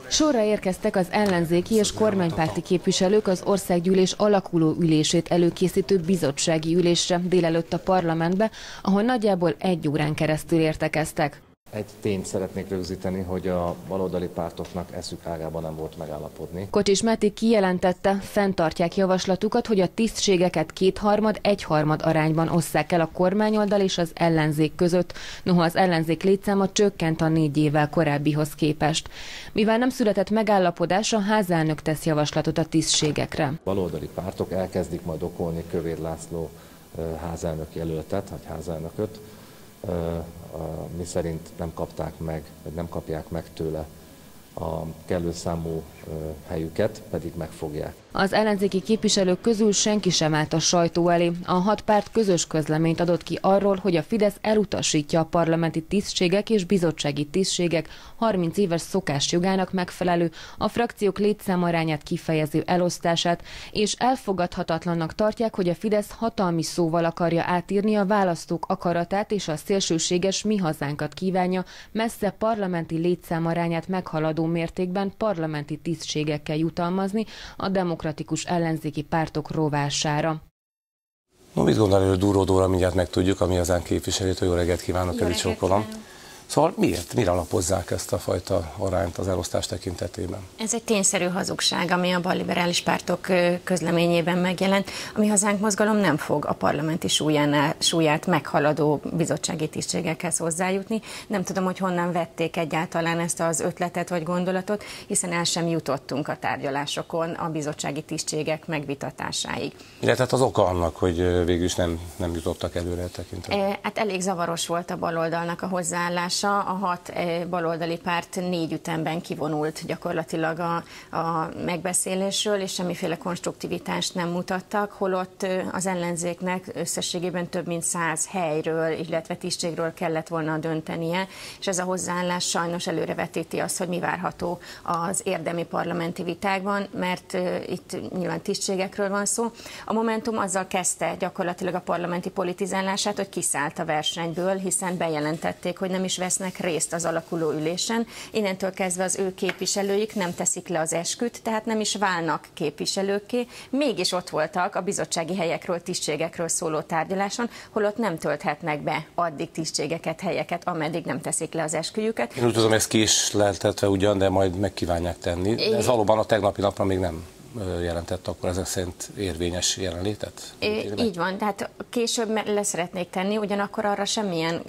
Sorra érkeztek az ellenzéki és kormánypárti képviselők az országgyűlés alakuló ülését előkészítő bizottsági ülésre délelőtt a parlamentbe, ahol nagyjából 1 órán keresztül értekeztek. Egy tényt szeretnék rögzíteni, hogy a baloldali pártoknak eszük ágában nem volt megállapodni. Kocsis Máté kijelentette, fenntartják javaslatukat, hogy a tisztségeket 2/3-1/3 arányban osszák el a kormányoldal és az ellenzék között, noha az ellenzék létszáma csökkent a 4 évvel korábbihoz képest. Mivel nem született megállapodás, a házelnök tesz javaslatot a tisztségekre. A baloldali pártok elkezdik majd okolni Kövér László házelnök jelöltet, vagy házelnököt, mi szerint nem kapták meg, vagy nem kapják meg tőle a kellő számú helyüket, pedig megfogják. Az ellenzéki képviselők közül senki sem állt a sajtó elé. A 6 párt közös közleményt adott ki arról, hogy a Fidesz elutasítja a parlamenti tisztségek és bizottsági tisztségek 30 éves szokásjogának megfelelő, a frakciók létszámarányát kifejező elosztását, és elfogadhatatlannak tartják, hogy a Fidesz hatalmi szóval akarja átírni a választók akaratát, és a szélsőséges mi hazánkat kívánja messze parlamenti létszámarányát meghaladó mértékben parlamenti tisztségekkel jutalmazni a demokratikus ellenzéki pártok rovására. No, mit gondol erről Duró Dóra, mindjárt megtudjuk, ami az képviselőtől. Jó reggelt kívánok, Elit Csókolom. Szóval mire alapozzák ezt a fajta arányt az elosztás tekintetében? Ez egy tényszerű hazugság, ami a balliberális pártok közleményében megjelent. A Mi Hazánk mozgalom nem fog a parlamenti súlyát meghaladó bizottsági tisztségekhez hozzájutni. Nem tudom, hogy honnan vették egyáltalán ezt az ötletet vagy gondolatot, hiszen el sem jutottunk a tárgyalásokon a bizottsági tisztségek megvitatásáig. Illetve az oka annak, hogy végül is nem jutottak előre tekintetben? Hát elég zavaros volt a baloldalnak a hozzáállás. A 6 baloldali párt 4 ütemben kivonult gyakorlatilag a megbeszélésről, és semmiféle konstruktivitást nem mutattak, holott az ellenzéknek összességében több mint 100 helyről, illetve tisztségről kellett volna döntenie, és ez a hozzáállás sajnos előrevetíti azt, hogy mi várható az érdemi parlamenti vitákban, mert itt nyilván tisztségekről van szó. A Momentum azzal kezdte gyakorlatilag a parlamenti politizálását, hogy kiszállt a versenyből, hiszen bejelentették, hogy nem is vesznek részt az alakuló ülésen. Innentől kezdve az ő képviselőik nem teszik le az esküt, tehát nem is válnak képviselőkké. Mégis ott voltak a bizottsági helyekről, tisztségekről szóló tárgyaláson, holott nem tölthetnek be addig tisztségeket, helyeket, ameddig nem teszik le az esküjüket. Én úgy tudom, ez késleltetve ugyan, de majd megkívánják tenni. Ez valóban a tegnapi napra még nem jelentett akkor ezek szerint érvényes jelenlétet? Így van, tehát később leszeretnék tenni, ugyanakkor arra semmilyen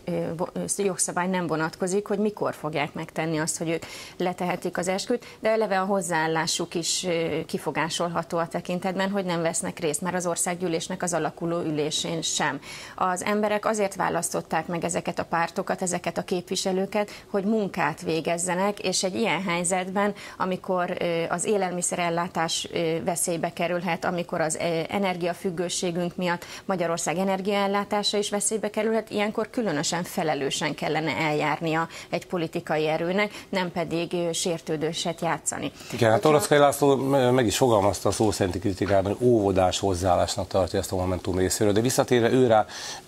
jogszabály nem vonatkozik, hogy mikor fogják megtenni azt, hogy ők letehetik az esküt, de eleve a hozzáállásuk is kifogásolható a tekintetben, hogy nem vesznek részt, már az országgyűlésnek az alakuló ülésén sem. Az emberek azért választották meg ezeket a pártokat, ezeket a képviselőket, hogy munkát végezzenek, és egy ilyen helyzetben, amikor az élelmiszerellátás veszélybe kerülhet, amikor az energiafüggőségünk miatt Magyarország energiaellátása is veszélybe kerülhet, ilyenkor különösen felelősen kellene eljárnia egy politikai erőnek, nem pedig sértődőset játszani. Igen, hát Toroczkai László meg is fogalmazta a szó szerinti kritikában, hogy óvodás hozzáállásnak tartja ezt a Momentum részéről, de visszatérve őrá,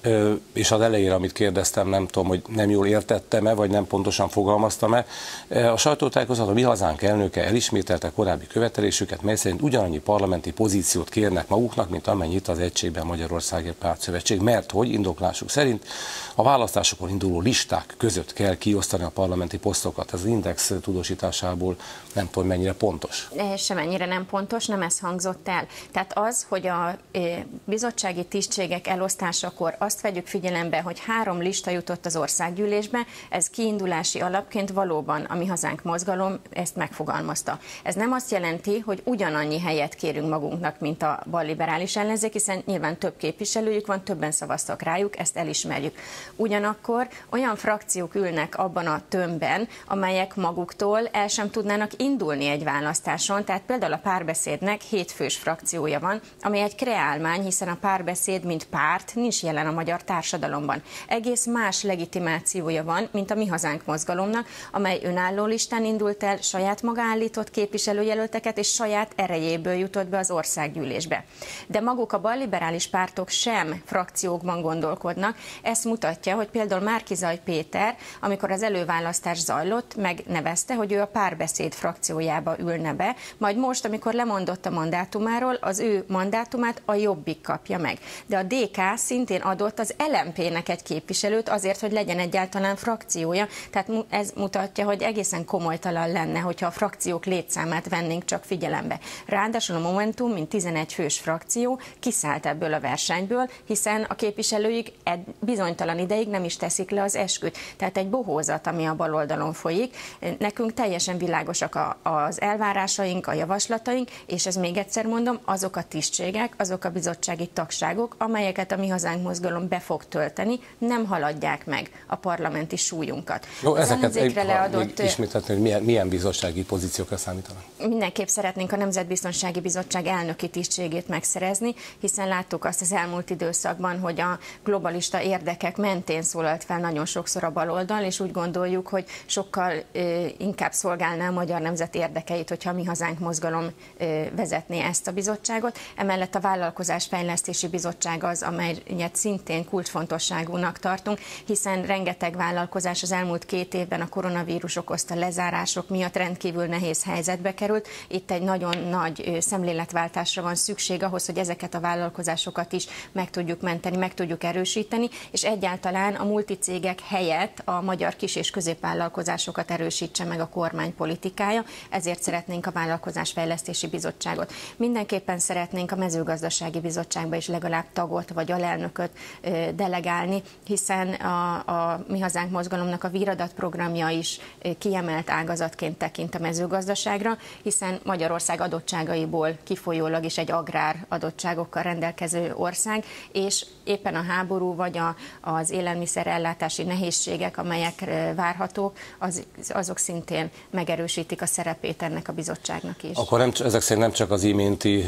és az elejére, amit kérdeztem, nem tudom, hogy nem jól értettem-e, vagy nem pontosan fogalmaztam-e, a sajtótájékoztatón a Mi Hazánk elnöke elismételte korábbi követelésüket, mely szerint ugyanannyi parlamenti pozíciót kérnek maguknak, mint amennyit az Egységben Magyarországért Pártszövetség, mert hogy indoklásuk szerint a választásokon induló listák között kell kiosztani a parlamenti posztokat. Ez az Index tudósításából nem tudom, mennyire pontos. Semennyire nem pontos, nem ez hangzott el. Tehát az, hogy a bizottsági tisztségek elosztásakor azt vegyük figyelembe, hogy 3 lista jutott az országgyűlésbe, ez kiindulási alapként valóban a Mi Hazánk mozgalom ezt megfogalmazta. Ez nem azt jelenti, hogy ugyanannyi helyet kérünk magunknak, mint a balliberális ellenzék, hiszen nyilván több képviselőjük van, többen szavaztak rájuk, ezt elismerjük. Ugyanakkor olyan frakciók ülnek abban a tömbben, amelyek maguktól el sem tudnának indulni egy választáson, tehát például a Párbeszédnek 7 fős frakciója van, ami egy kreálmány, hiszen a Párbeszéd, mint párt, nincs jelen a magyar társadalomban. Egész más legitimációja van, mint a Mi Hazánk mozgalomnak, amely önálló listán indult el, saját maga állított képviselőjelölteket és saját saját erejéből jutott be az országgyűlésbe. De maguk a balliberális pártok sem frakciókban gondolkodnak. Ezt mutatja, hogy például Márki-Zay Péter, amikor az előválasztás zajlott, megnevezte, hogy ő a Párbeszéd frakciójába ülne be, majd most, amikor lemondott a mandátumáról, az ő mandátumát a Jobbik kapja meg. De a DK szintén adott az LMP-nek egy képviselőt azért, hogy legyen egyáltalán frakciója. Tehát ez mutatja, hogy egészen komolytalan lenne, hogyha a frakciók létszámát vennénk csak figyelembe. Ráadásul a Momentum, mint 11 fős frakció, kiszállt ebből a versenyből, hiszen a képviselőik bizonytalan ideig nem is teszik le az esküt. Tehát egy bohózat, ami a baloldalon folyik. Nekünk teljesen világosak az elvárásaink, a javaslataink, és ez még egyszer mondom, azok a tisztségek, azok a bizottsági tagságok, amelyeket a Mi Hazánk mozgalom be fog tölteni, nem haladják meg a parlamenti súlyunkat. Jó, ezeket ismételni, hogy milyen bizottsági pozíciókra számítanak? Mindenképp szeretnénk a Nemzetbiztonsági Bizottság elnöki tisztségét megszerezni, hiszen láttuk azt az elmúlt időszakban, hogy a globalista érdekek mentén szólalt fel nagyon sokszor a baloldal, és úgy gondoljuk, hogy sokkal inkább szolgálná a magyar nemzet érdekeit, hogyha a Mi Hazánk mozgalom vezetné ezt a bizottságot. Emellett a Vállalkozásfejlesztési Bizottság az, amelyet szintén kulcsfontosságúnak tartunk, hiszen rengeteg vállalkozás az elmúlt 2 évben a koronavírus okozta lezárások miatt rendkívül nehéz helyzetbe került. Itt egy nagyon nagy szemléletváltásra van szükség ahhoz, hogy ezeket a vállalkozásokat is meg tudjuk menteni, meg tudjuk erősíteni, és egyáltalán a multicégek helyett a magyar kis- és középvállalkozásokat erősítse meg a kormány politikája, ezért szeretnénk a Vállalkozásfejlesztési Bizottságot. Mindenképpen szeretnénk a Mezőgazdasági Bizottságba is legalább tagot vagy alelnököt delegálni, hiszen a Mi Hazánk mozgalomnak a víradat programja is kiemelt ágazatként tekint a mezőgazdaságra, hiszen Magyarország adottságaiból kifolyólag is egy agrár adottságokkal rendelkező ország, és éppen a háború vagy az élelmiszerellátási nehézségek, amelyek várhatók, azok szintén megerősítik a szerepét ennek a bizottságnak is. Akkor ezek szerint nem csak az iménti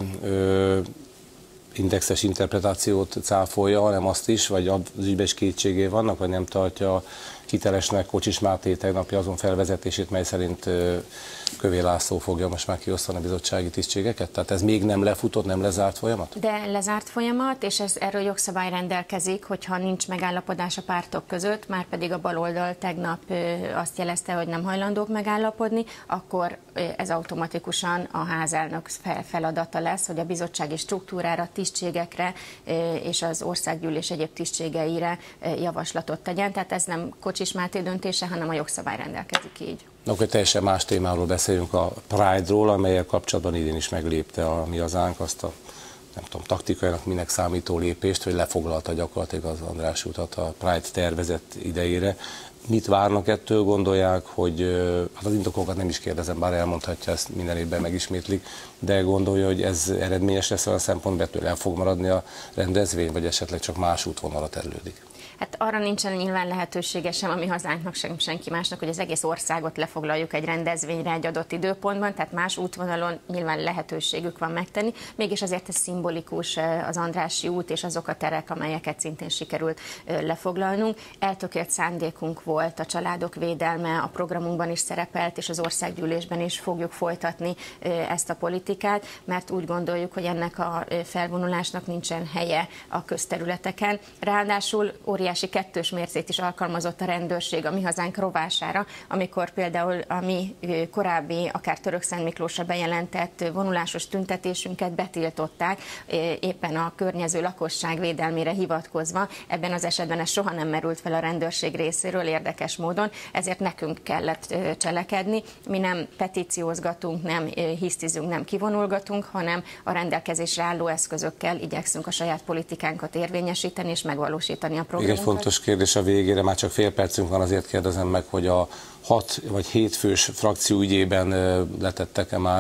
indexes interpretációt cáfolja, hanem azt is, vagy az ügyben is kétségé vannak, vagy nem tartja hitelesnek Kocsis Máté tegnapi azon felvezetését, mely szerint Kövér László fogja most már kiosztani a bizottsági tisztségeket? Tehát ez még nem lefutott, nem lezárt folyamat? De lezárt folyamat, és erről jogszabály rendelkezik, hogyha nincs megállapodás a pártok között, már pedig a baloldal tegnap azt jelezte, hogy nem hajlandók megállapodni, akkor ez automatikusan a házelnök feladata lesz, hogy a bizottsági struktúrára, tisztségekre és az országgyűlés egyéb tisztségeire javaslatot tegyen. Tehát ez nem Kocsis Máté döntése, hanem a jogszabály rendelkezik így. Akkor teljesen más témáról beszélünk, a Pride-ról, amelyel kapcsolatban idén is meglépte a Mi Hazánk azt a, nem tudom, taktikailag minek számító lépést, hogy lefoglalta gyakorlatilag az András utat a Pride tervezett idejére. Mit várnak ettől, gondolják, hogy hát az indokokat nem is kérdezem, bár elmondhatja, ezt minden évben megismétlik, de gondolja, hogy ez eredményes lesz olyan szempontból, el fog maradni a rendezvény, vagy esetleg csak más útvonalat terülődik? Hát arra nincsen nyilván lehetősége sem a Mi Hazánknak, sem senki másnak, hogy az egész országot lefoglaljuk egy rendezvényre egy adott időpontban, tehát más útvonalon nyilván lehetőségük van megtenni. Mégis azért ez szimbolikus az Andrássy út és azok a terek, amelyeket szintén sikerült lefoglalnunk. Eltökélt szándékunk volt, a családok védelme, a programunkban is szerepelt, és az országgyűlésben is fogjuk folytatni ezt a politikát, mert úgy gondoljuk, hogy ennek a felvonulásnak nincsen helye a közterületeken. Ráadásul óriási kettős mércét is alkalmazott a rendőrség a Mi Hazánk rovására, amikor például a mi korábbi, akár Törökszent Miklósra bejelentett vonulásos tüntetésünket betiltották, éppen a környező lakosság védelmére hivatkozva. Ebben az esetben ez soha nem merült fel a rendőrség részéről érdekes módon, ezért nekünk kellett cselekedni. Mi nem petíciózgatunk, nem hisztizünk, nem kivonulgatunk, hanem a rendelkezésre álló eszközökkel igyekszünk a saját politikánkat érvényesíteni és megvalósítani a programunkat. Egy fontos kérdés a végére, már csak fél percünk van, azért kérdezem meg, hogy a 6 vagy 7 fős frakció ügyében letettek-e már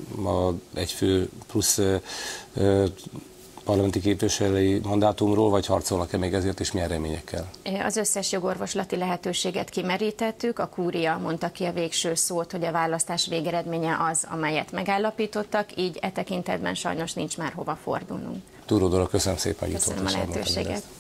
a 1 fő plusz parlamenti képviselői mandátumról, vagy harcolnak-e még ezért, és milyen reményekkel? Az összes jogorvoslati lehetőséget kimerítettük, a kúria mondta ki a végső szót, hogy a választás végeredménye az, amelyet megállapítottak, így e tekintetben sajnos nincs már hova fordulnunk. Túró Dóra, köszönöm szépen, hogy itt volt a lehetőséget.